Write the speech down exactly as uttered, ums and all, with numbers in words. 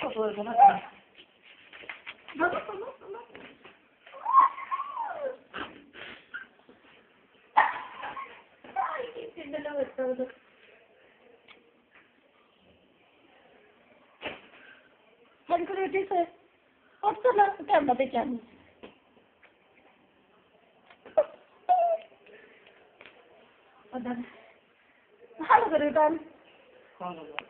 പോയത് ചിന്തല്ലോ വെച്ചത് calculatrice ottola tempo diciamo vabbè halo kare tan